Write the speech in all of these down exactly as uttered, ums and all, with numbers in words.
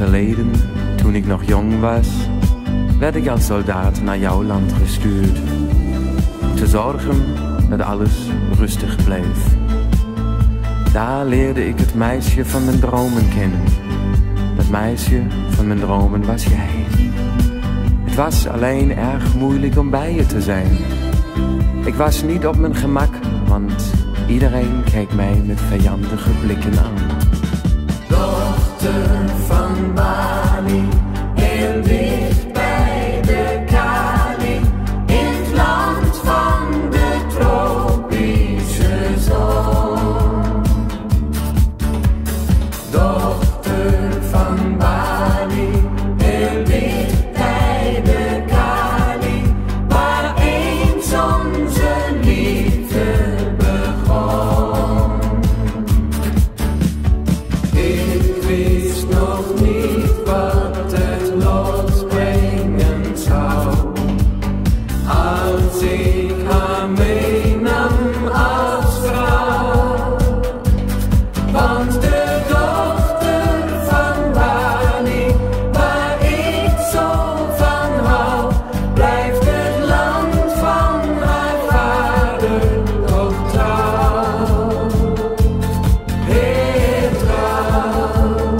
geleden, toen ik nog jong was, werd ik als soldaat naar jouw land gestuurd. Om te zorgen dat alles rustig bleef. Daar leerde ik het meisje van mijn dromen kennen. Dat meisje van mijn dromen was jij. Het was alleen erg moeilijk om bij je te zijn. Ik was niet op mijn gemak, want iedereen keek mij met vijandige blikken aan. Dochter van Bali, heel dicht bij de Kali, in het land van de tropische zon. Dochter van Bali, heel dicht bij de Kali, waar eens onze liefde begon. Ik wist nog niet wat het lot brengen zou, als ik haar meenam als vrouw. Want de dochter van Bali, waar ik zo van hou, blijft het land van haar vader toch trouw. Heel trouw.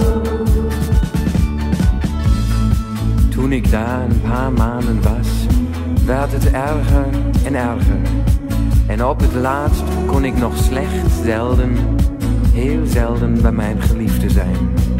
Toen ik daar een paar maanden was, werd het erger en erger. En op het laatst kon ik nog slecht zelden, heel zelden bij mijn geliefde zijn.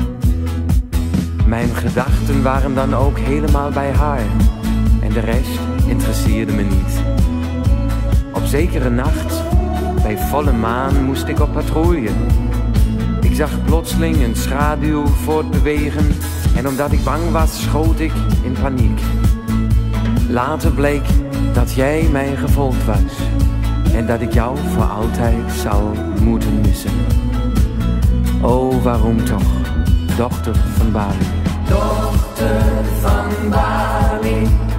Mijn gedachten waren dan ook helemaal bij haar. En de rest interesseerde me niet. Op zekere nacht, bij volle maan, moest ik op patrouille. Ik zag plotseling een schaduw voortbewegen en omdat ik bang was, schoot ik in paniek. Later bleek dat jij mij gevolgd was en dat ik jou voor altijd zou moeten missen. Oh, waarom toch, dochter van Bali? Dochter van Bali,